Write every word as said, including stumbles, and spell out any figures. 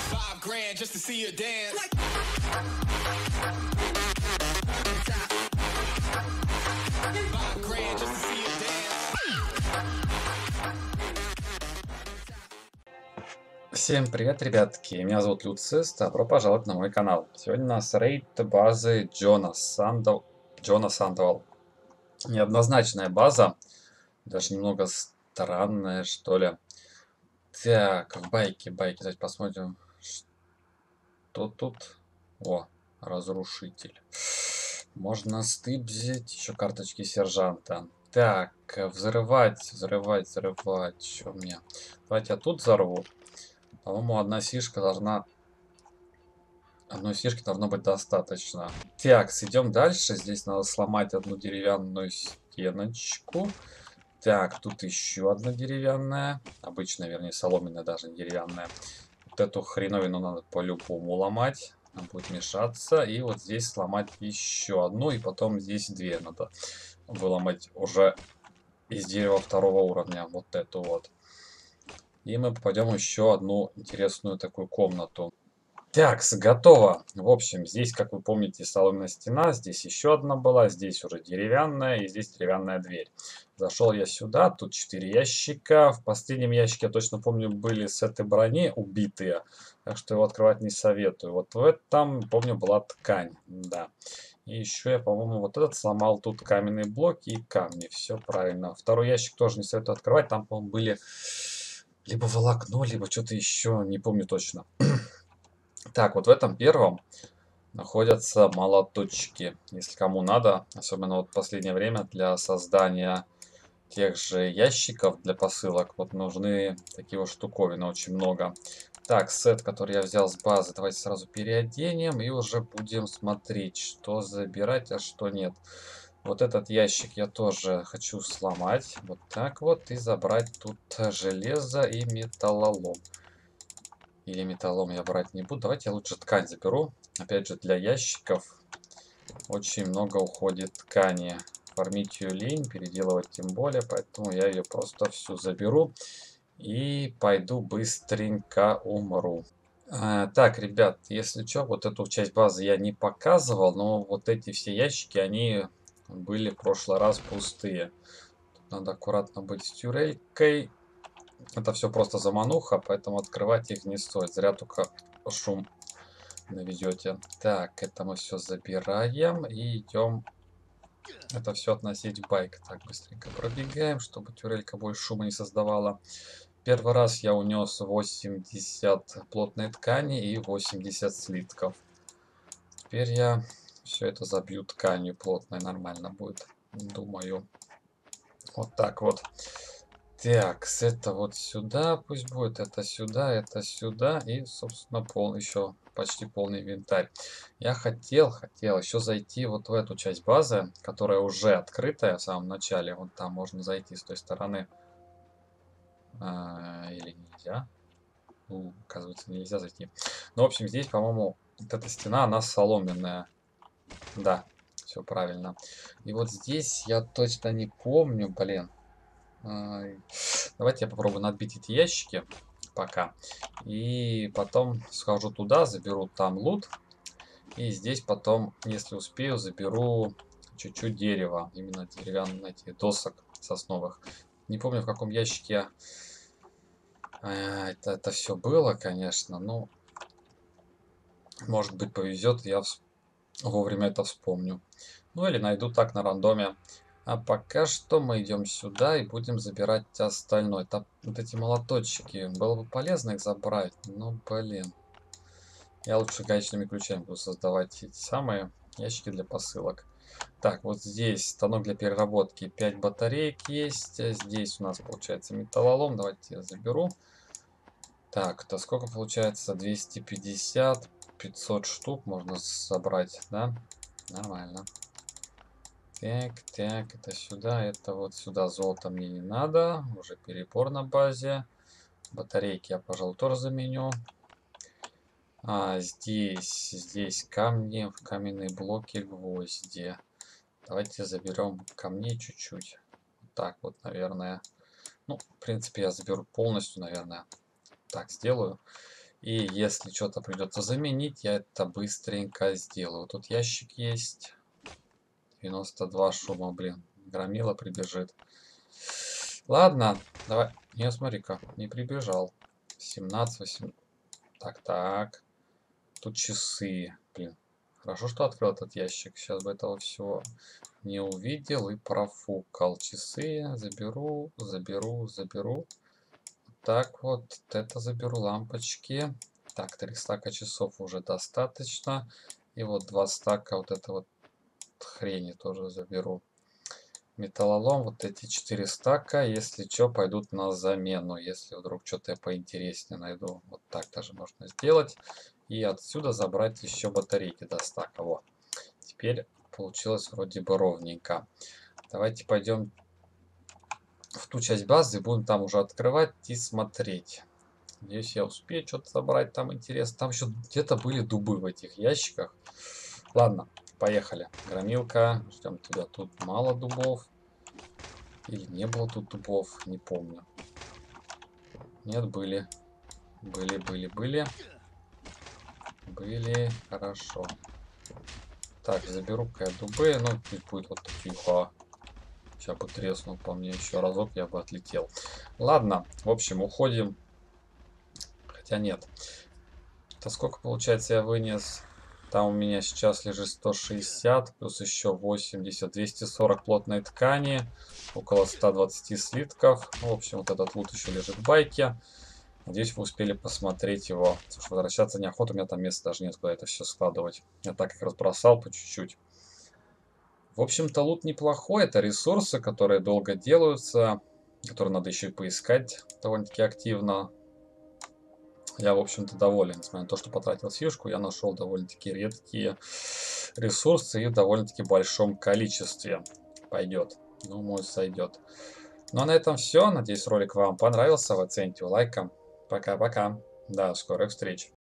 Всем привет, ребятки! Меня зовут Люцист, добро пожаловать на мой канал. Сегодня у нас рейд базы Джона Сандов... Джона Сандовал. Неоднозначная база, даже немного странная, что ли. Так, в байке, байке, давайте посмотрим, что тут. О, разрушитель. Можно стыбзить, еще карточки сержанта. Так, взрывать, взрывать, взрывать. Что у меня? Давайте я тут взорву. По-моему, одна сишка должна... Одной сишки должно быть достаточно. Так, идем дальше. Здесь надо сломать одну деревянную стеночку. Так, тут еще одна деревянная. Обычная, вернее, соломенная, даже не деревянная. Вот эту хреновину надо по-любому ломать. Она будет мешаться. И вот здесь сломать еще одну. И потом здесь две надо выломать уже из дерева второго уровня. Вот эту вот. И мы попадем в еще одну интересную такую комнату. Так, готово. В общем, здесь, как вы помните, соломенная стена. Здесь еще одна была. Здесь уже деревянная. И здесь деревянная дверь. Зашел я сюда. Тут четыре ящика. В последнем ящике, я точно помню, были сеты брони убитые. Так что его открывать не советую. Вот в этом, помню, была ткань. Да. И еще я, по-моему, вот этот сломал. Тут каменные блоки и камни. Все правильно. Второй ящик тоже не советую открывать. Там, по-моему, были либо волокно, либо что-то еще. Не помню точно. Так, вот в этом первом находятся молоточки. Если кому надо, особенно вот в последнее время для создания тех же ящиков для посылок, вот нужны такие вот штуковины, очень много. Так, сет, который я взял с базы, давайте сразу переоденем и уже будем смотреть, что забирать, а что нет. Вот этот ящик я тоже хочу сломать, вот так вот, и забрать тут железо и металлолом. Или металлолом я брать не буду. Давайте я лучше ткань заберу. Опять же, для ящиков очень много уходит ткани. Фармить ее лень, переделывать тем более. Поэтому я ее просто всю заберу. И пойду быстренько умру. А, так, ребят, если что, вот эту часть базы я не показывал. Но вот эти все ящики, они были в прошлый раз пустые. Тут надо аккуратно быть с тюрелькой. Это все просто замануха, поэтому открывать их не стоит. Зря только шум наведете. Так, это мы все забираем и идем это все относить в байк. Так, быстренько пробегаем, чтобы тюрелька больше шума не создавала. Первый раз я унес восемьдесят плотной ткани и восемьдесят слитков. Теперь я все это забью тканью плотной, нормально будет, думаю. Вот так вот. Так, с это вот сюда пусть будет, это сюда, это сюда и, собственно, пол, еще почти полный инвентарь. Я хотел, хотел еще зайти вот в эту часть базы, которая уже открытая в самом начале. Вот там можно зайти с той стороны. А, или нельзя? Ну, оказывается, нельзя зайти. Ну, в общем, здесь, по-моему, вот эта стена, она соломенная. Да, все правильно. И вот здесь я точно не помню, блин. Давайте я попробую надбить эти ящики пока. И потом схожу туда, заберу там лут. И здесь потом, если успею, заберу чуть-чуть дерева. Именно деревянных этих досок сосновых. Не помню, в каком ящике это, это все было, конечно. Но, может быть, повезет, я вовремя это вспомню. Ну или найду так на рандоме. А пока что мы идем сюда и будем забирать остальное. Там вот эти молоточки. Было бы полезно их забрать. Но, блин. Я лучше гаечными ключами буду создавать эти самые ящики для посылок. Так, вот здесь станок для переработки. пять батареек есть. Здесь у нас получается металлолом. Давайте я заберу. Так, то сколько получается? двести пятьдесят. пятьсот штук можно собрать, да? Нормально. Так, так, это сюда, это вот сюда. Золото мне не надо. Уже перебор на базе. Батарейки я, пожалуй, тоже заменю. А, здесь, здесь камни, каменные блоки, гвозди. Давайте заберем камней чуть-чуть. Так вот, наверное. Ну, в принципе, я заберу полностью, наверное. Так, сделаю. И если что-то придется заменить, я это быстренько сделаю. Тут ящик есть. девяносто два шума, блин. Громила прибежит. Ладно, давай. Не, смотри-ка, не прибежал. семнадцать, восемнадцать. Так, так. Тут часы. Блин. Хорошо, что открыл этот ящик. Сейчас бы этого всего не увидел и профукал. Часы заберу, заберу, заберу. Так вот, это заберу, лампочки. Так, три стака часов уже достаточно. И вот два стака вот это вот хрени тоже заберу. Металлолом, вот эти четыре стака, если что, пойдут на замену. Если вдруг что-то я поинтереснее найду. Вот так даже можно сделать. И отсюда забрать еще батарейки до стака. Вот. Теперь получилось вроде бы ровненько. Давайте пойдем в ту часть базы, будем там уже открывать и смотреть. Надеюсь, я успею что-то забрать. Там интересно. Там еще где-то были дубы в этих ящиках. Ладно, поехали. Громилка, ждем тебя. Тут мало дубов. Или не было тут дубов, не помню. Нет, были. Были, были, были. Были, хорошо. Так, заберу-ка я дубы. Ну, пусть будет вот тихо. Сейчас бы треснул по мне еще разок, я бы отлетел. Ладно, в общем, уходим. Хотя нет. Это сколько, получается, я вынес? Там у меня сейчас лежит сто шестьдесят, плюс еще восемьдесят, двести сорок плотной ткани, около ста двадцати слитков. В общем, вот этот лут еще лежит в байке. Надеюсь, вы успели посмотреть его. Потому что возвращаться неохота, у меня там места даже нет, куда это все складывать. Я так их разбросал по чуть-чуть. В общем-то, лут неплохой. Это ресурсы, которые долго делаются, которые надо еще и поискать довольно-таки активно. Я, в общем-то, доволен. Несмотря на то, что потратил фишку, я нашел довольно-таки редкие ресурсы и в довольно-таки большом количестве. Пойдет. Думаю, сойдет. Ну а на этом все. Надеюсь, ролик вам понравился. Вы оцените его лайком. Пока-пока. До скорых встреч.